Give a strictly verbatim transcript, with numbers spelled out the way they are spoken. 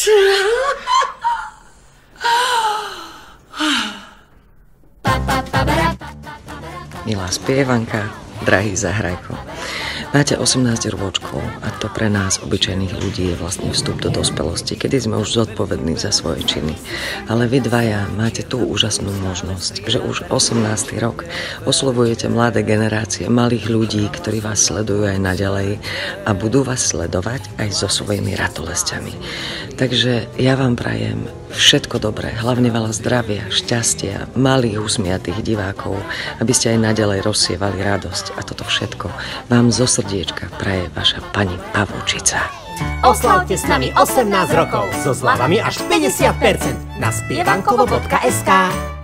Milá spievanka, drahý Zahrajko, máte osemnásť rôčkov a to pre nás, obyčajných ľudí, je vlastne vstup do dospelosti, kedy sme už zodpovední za svoje činy. Ale vy dvaja máte tú úžasnú možnosť, že už osemnásty rok oslovujete mladé generácie malých ľudí, ktorí vás sledujú aj naďalej a budú vás sledovať aj so svojimi ratolesťami. Takže ja vám prajem všetko dobré, hlavne veľa zdravia, šťastia, malých usmiatých divákov, aby ste aj naďalej rozsievali radosť. A toto všetko vám zo srdiečka praje vaša pani Pavúčica. Oslavte s nami osemnásť rokov so zľavami až päťdesiat percent na spievankovo bodka es ká.